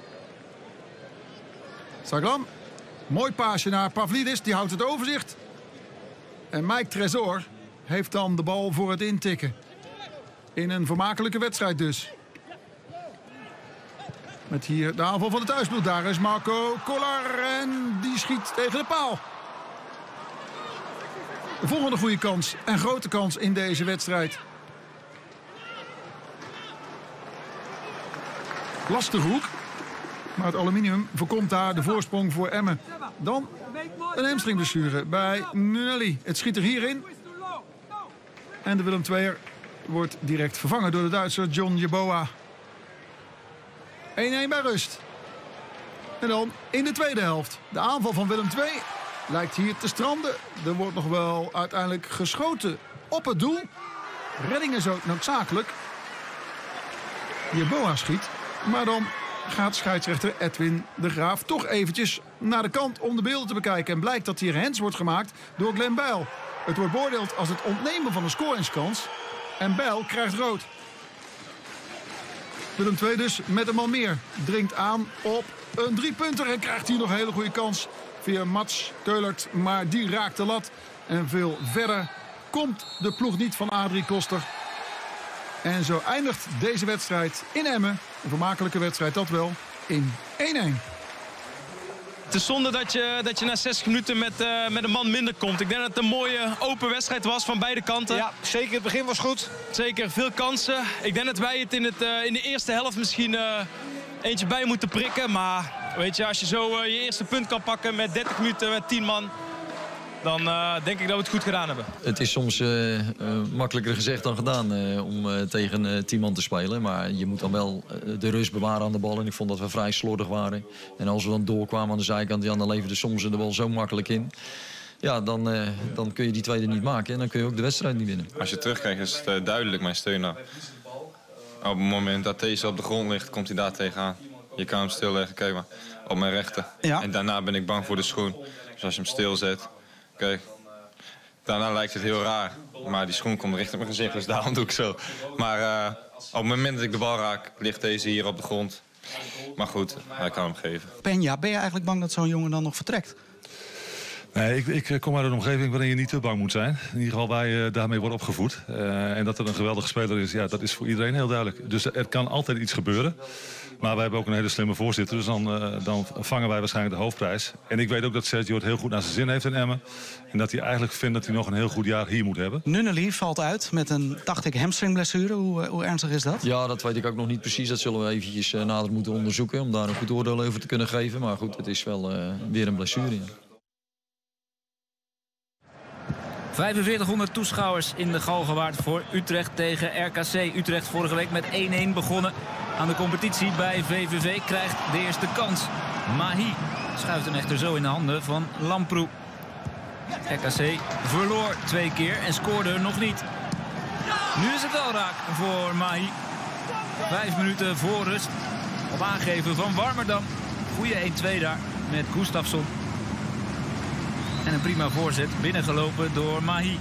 Sagram, mooi paasje naar Pavlidis, die houdt het overzicht. En Mike Tresor heeft dan de bal voor het intikken. In een vermakelijke wedstrijd dus. Met hier de aanval van de thuisploeg. Daar is Marco Kolar en die schiet tegen de paal. De volgende goede kans en grote kans in deze wedstrijd. Lastige hoek. Maar het Aluminium voorkomt daar de voorsprong voor Emmen. Dan een hamstringblessure bij Nunelli. Het schiet er hierin. En de Willem II'er wordt direct vervangen door de Duitser John Jeboa. 1-1 bij rust. En dan in de tweede helft. De aanval van Willem II lijkt hier te stranden. Er wordt nog wel uiteindelijk geschoten op het doel. Redding is ook noodzakelijk. Jeboa schiet. Maar dan gaat scheidsrechter Edwin de Graaf toch eventjes naar de kant om de beelden te bekijken. En blijkt dat hier hands wordt gemaakt door Glenn Bijl. Het wordt beoordeeld als het ontnemen van een scoringskans. En Bijl krijgt rood. Willem II dus met een man meer. Dringt aan op een 3-punter. En krijgt hier nog een hele goede kans via Mats Keulert. Maar die raakt de lat. En veel verder komt de ploeg niet van Adrie Koster. En zo eindigt deze wedstrijd in Emmen. Een vermakelijke wedstrijd, dat wel, in 1-1. Het is zonde dat je na 60 minuten met een man minder komt. Ik denk dat het een mooie open wedstrijd was van beide kanten. Ja, zeker. Het begin was goed. Zeker, veel kansen. Ik denk dat wij het in de eerste helft misschien eentje bij moeten prikken. Maar weet je, als je zo je eerste punt kan pakken met 30 minuten met 10 man... dan denk ik dat we het goed gedaan hebben. Het is soms makkelijker gezegd dan gedaan om tegen 10 man te spelen. Maar je moet dan wel de rust bewaren aan de bal. En ik vond dat we vrij slordig waren. En als we dan doorkwamen aan de zijkant, dan leefde soms de bal zo makkelijk in. Ja, dan kun je die tweede niet maken. En dan kun je ook de wedstrijd niet winnen. Als je terugkijkt is het duidelijk mijn steun. Op het moment dat deze op de grond ligt, komt hij daar tegenaan. Je kan hem stilleggen, kijk maar, op mijn rechter. Ja. En daarna ben ik bang voor de schoen. Dus als je hem stilzet... Kijk, daarna lijkt het heel raar. Maar die schoen komt richting mijn gezicht, dus daarom doe ik zo. Maar op het moment dat ik de bal raak, ligt deze hier op de grond. Maar goed, hij kan hem geven. Penja, ben je eigenlijk bang dat zo'n jongen dan nog vertrekt? Nee, ik kom uit een omgeving waarin je niet te bang moet zijn. In ieder geval waar je daarmee wordt opgevoed. En dat er een geweldige speler is, ja, dat is voor iedereen heel duidelijk. Dus er kan altijd iets gebeuren. Maar wij hebben ook een hele slimme voorzitter. Dus dan vangen wij waarschijnlijk de hoofdprijs. En ik weet ook dat Sergio het heel goed naar zijn zin heeft in Emmen. En dat hij eigenlijk vindt dat hij nog een heel goed jaar hier moet hebben. Nunnely valt uit met een, dacht ik, hamstringblessure. Hoe ernstig is dat? Ja, dat weet ik ook nog niet precies. Dat zullen we eventjes nader moeten onderzoeken. Om daar een goed oordeel over te kunnen geven. Maar goed, het is wel weer een blessure. Ja. 4500 toeschouwers in de Galgenwaard voor Utrecht tegen RKC. Utrecht vorige week met 1-1 begonnen aan de competitie bij VVV. Krijgt de eerste kans. Mahi schuift hem echter zo in de handen van Lamproe. RKC verloor 2 keer en scoorde nog niet. Nu is het wel raak voor Mahi. 5 minuten voor rust. Op aangeven van Warmerdam. Goeie 1-2 daar met Gustafsson. En een prima voorzet binnengelopen door Mahi.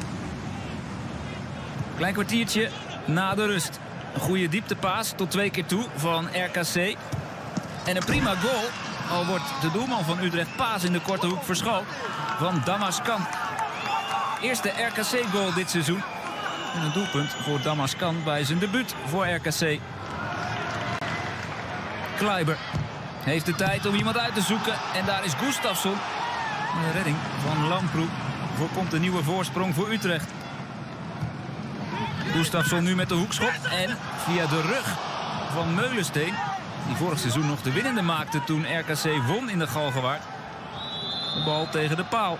Klein kwartiertje na de rust. Een goede dieptepaas tot 2 keer toe van RKC. En een prima goal. Al wordt de doelman van Utrecht paas in de korte hoek verschoten van Damascan. Eerste RKC-goal dit seizoen. En een doelpunt voor Damascan bij zijn debuut voor RKC. Kleiber heeft de tijd om iemand uit te zoeken. En daar is Gustafsson. De redding van Lamproe voorkomt een nieuwe voorsprong voor Utrecht. Gustafsson nu met de hoekschop. En via de rug van Meulensteen, die vorig seizoen nog de winnende maakte toen RKC won in de Galgenwaard. De bal tegen de paal.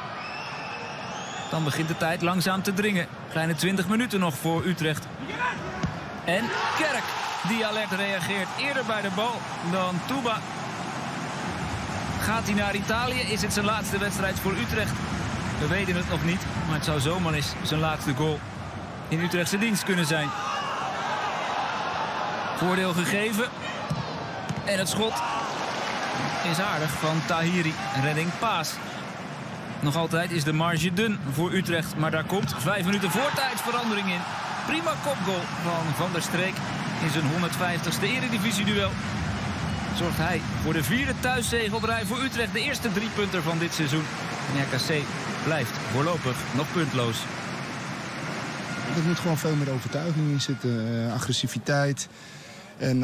Dan begint de tijd langzaam te dringen. Kleine 20 minuten nog voor Utrecht. En Kerk, die alert reageert eerder bij de bal dan Touba. Gaat hij naar Italië? Is het zijn laatste wedstrijd voor Utrecht? We weten het nog niet, maar het zou zomaar eens zijn laatste goal in Utrechtse dienst kunnen zijn. Voordeel gegeven. En het schot is aardig van Tahiri. Redding paas. Nog altijd is de marge dun voor Utrecht. Maar daar komt 5 minuten voortijd verandering in. Prima kopgoal van Van der Streek in zijn 150ste eredivisie-duel. Zorgt hij voor de 4e thuiszege op rij voor Utrecht. De eerste 3 punten van dit seizoen. En RKC blijft voorlopig nog puntloos. Er moet gewoon veel meer overtuiging in zitten. Agressiviteit. En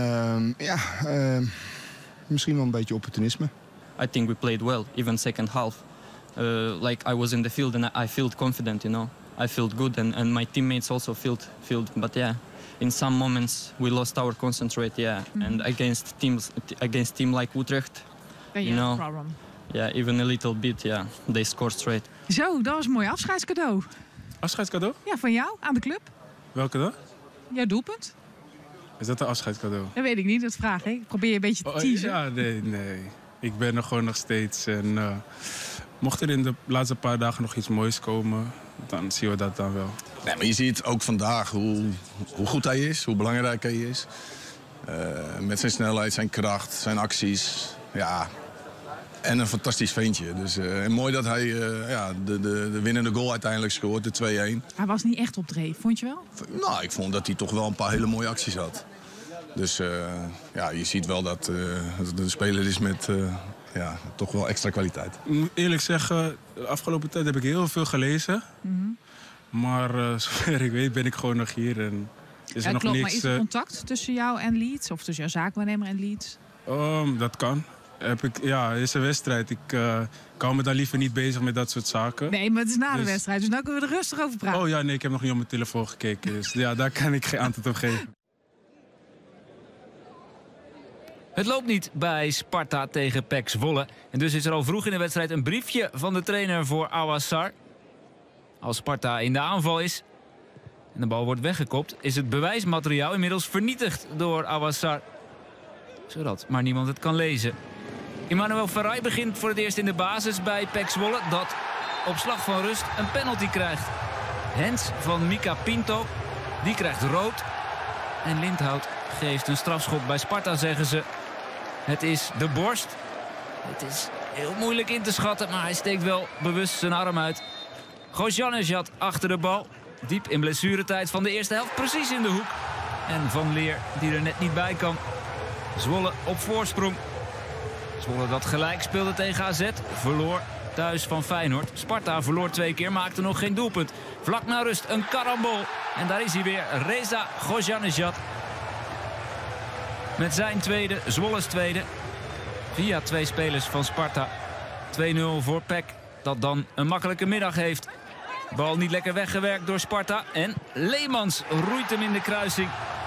misschien wel een beetje opportunisme. I think we played well, even second half. Like I was in the field and I felt confident, you know. I felt good and my teammates also felt. But yeah, in some moments we lost our concentrate, yeah. And against team like Utrecht, you know. Problem. Yeah, even a little bit, yeah. They scored straight. Zo, dat was een mooi afscheidscadeau. Afscheidscadeau? Ja, van jou aan de club. Welke dan? Jouw doelpunt. Is dat een afscheidscadeau? Dat weet ik niet, dat vraag ik. Ik probeer je een beetje te teasen. Ja, nee. Ik ben er gewoon nog steeds. En mocht er in de laatste paar dagen nog iets moois komen, dan zien we dat dan wel. Nee, maar je ziet ook vandaag hoe goed hij is, hoe belangrijk hij is. Met zijn snelheid, zijn kracht, zijn acties. Ja, en een fantastisch ventje. Dus, en mooi dat hij de winnende goal uiteindelijk scoort, de 2-1. Hij was niet echt op dreef, vond je wel? Nou, ik vond dat hij toch wel een paar hele mooie acties had. Dus je ziet wel dat het een speler is met toch wel extra kwaliteit. Ik moet eerlijk zeggen, de afgelopen tijd heb ik heel veel gelezen. Maar zover ik weet ben ik gewoon nog hier. En is er nog klopt, niks, maar is er contact tussen jou en Leeds? Of tussen jouw zaakwaarnemer en Leeds? Dat kan. Het is een wedstrijd. Ik hou me daar liever niet bezig met dat soort zaken. Nee, maar het is na de wedstrijd, dus nou kunnen we er rustig over praten. Oh ja, nee, ik heb nog niet op mijn telefoon gekeken. Dus ja, daar kan ik geen antwoord op geven. Het loopt niet bij Sparta tegen PEC Zwolle. En dus is er al vroeg in de wedstrijd een briefje van de trainer voor Awassar. Als Sparta in de aanval is en de bal wordt weggekopt, is het bewijsmateriaal inmiddels vernietigd door Awassar. Zodat maar niemand het kan lezen. Emmanuel Ferrari begint voor het eerst in de basis bij PEC Zwolle, dat op slag van rust een penalty krijgt. Hens van Mika Pinto, die krijgt rood. En Lindhout geeft een strafschop bij Sparta, zeggen ze. Het is de borst. Het is heel moeilijk in te schatten, maar hij steekt wel bewust zijn arm uit. Gosjanezjad achter de bal. Diep in blessuretijd van de eerste helft, precies in de hoek. En Van Leer die er net niet bij kan. Zwolle op voorsprong. Zwolle dat gelijk speelde tegen AZ. Verloor thuis van Feyenoord. Sparta verloor 2 keer, maakte nog geen doelpunt. Vlak na rust een karambol. En daar is hij weer, Reza Gosjanezjad. Met zijn tweede, Zwolles tweede. Via 2 spelers van Sparta. 2-0 voor PEC, dat dan een makkelijke middag heeft. Bal niet lekker weggewerkt door Sparta. En Leemans roeit hem in de kruising.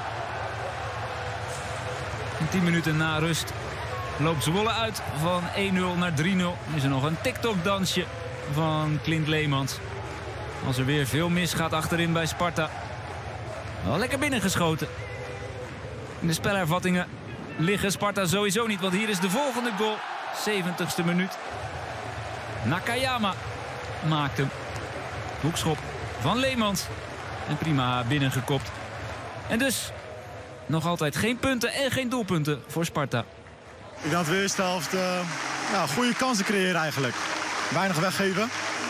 En 10 minuten na rust loopt Zwolle uit van 1-0 naar 3-0. Is er nog een TikTok-dansje van Clint Leemans. Als er weer veel misgaat achterin bij Sparta. Wel lekker binnengeschoten. In de spelervattingen liggen Sparta sowieso niet. Want hier is de volgende goal. 70ste minuut. Nakayama maakt hem. Hoekschop van Leemans. En prima binnengekopt. En dus Nog altijd geen punten en geen doelpunten voor Sparta. Ik denk dat we de eerste helft goede kansen creëren eigenlijk. Weinig weggeven.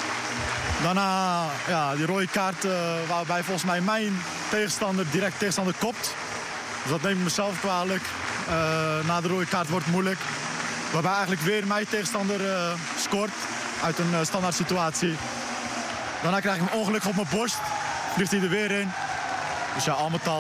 Daarna die rode kaart waarbij volgens mij mijn tegenstander kopt. Dus dat neem ik mezelf kwalijk. Na de rode kaart wordt het moeilijk. Waarbij eigenlijk weer mijn tegenstander scoort uit een standaard situatie. Daarna krijg ik hem ongelukkig op mijn borst. Vliegt hij er weer in. Dus ja, al met al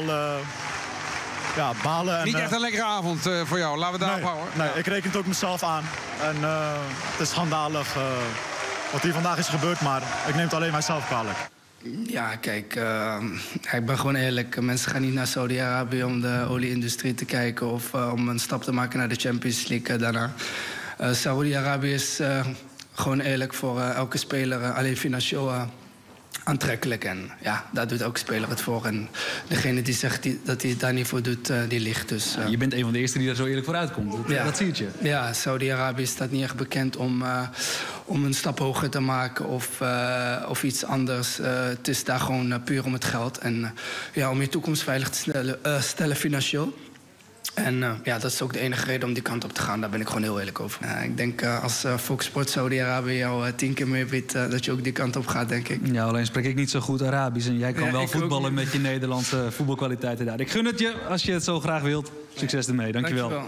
balen. Niet echt een lekkere avond voor jou, laten we daarop houden. Nee, ik reken het ook mezelf aan. En het is schandalig wat hier vandaag is gebeurd, maar ik neem het alleen mijzelf kwalijk. Ja, kijk, ik ben gewoon eerlijk. Mensen gaan niet naar Saudi-Arabië om de olie-industrie te kijken of om een stap te maken naar de Champions League daarna. Saudi-Arabië is gewoon eerlijk voor elke speler alleen financieel aantrekkelijk. En ja, daar doet elke speler het voor. En degene die zegt dat hij het daar niet voor doet, die ligt. Dus, je bent een van de eerste die daar zo eerlijk voor uitkomt. Dat zie je. Ja, Saudi-Arabië staat niet echt bekend om een stap hoger te maken of iets anders. Het is daar gewoon puur om het geld. En om je toekomst veilig te stellen financieel. En dat is ook de enige reden om die kant op te gaan. Daar ben ik gewoon heel eerlijk over. Ik denk als Fox Sports Saudi-Arabië jou 10 keer meer biedt, dat je ook die kant op gaat, denk ik. Ja, alleen spreek ik niet zo goed Arabisch. En jij kan wel voetballen met je Nederlandse voetbalkwaliteiten daar. Ik gun het je als je het zo graag wilt. Succes ermee, dankjewel.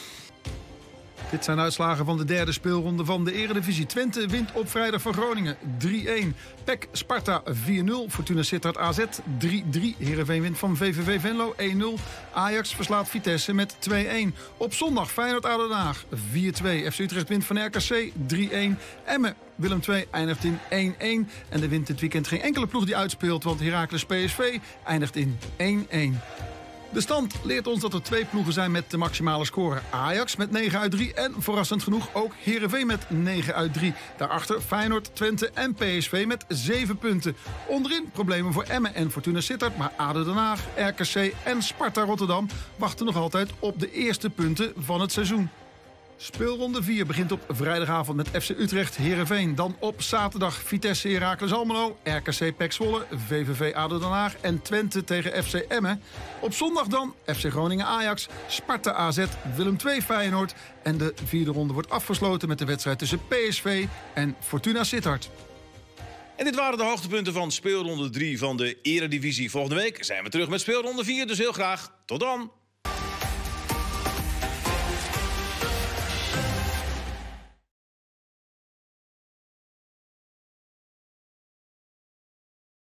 Dit zijn uitslagen van de derde speelronde van de Eredivisie. Twente wint op vrijdag van Groningen 3-1. PEC Sparta 4-0. Fortuna Sittard AZ 3-3. Heerenveen wint van VVV Venlo 1-0. Ajax verslaat Vitesse met 2-1. Op zondag Feyenoord ADO Den Haag 4-2. FC Utrecht wint van RKC 3-1. Emmen Willem II eindigt in 1-1. En er wint dit weekend geen enkele ploeg die uitspeelt, want Heracles PSV eindigt in 1-1. De stand leert ons dat er 2 ploegen zijn met de maximale score. Ajax met 9 uit 3 en verrassend genoeg ook Heerenveen met 9 uit 3. Daarachter Feyenoord, Twente en PSV met 7 punten. Onderin problemen voor Emmen en Fortuna Sittard, maar ADO Den Haag, RKC en Sparta Rotterdam wachten nog altijd op de eerste punten van het seizoen. Speelronde 4 begint op vrijdagavond met FC Utrecht Heerenveen. Dan op zaterdag Vitesse Heracles Almelo, RKC PEC Zwolle, VVV ADO Den Haag en Twente tegen FC Emmen. Op zondag dan FC Groningen Ajax, Sparta AZ, Willem II Feyenoord. En de 4e ronde wordt afgesloten met de wedstrijd tussen PSV en Fortuna Sittard. En dit waren de hoogtepunten van speelronde 3 van de Eredivisie. Volgende week zijn we terug met speelronde 4, dus heel graag tot dan.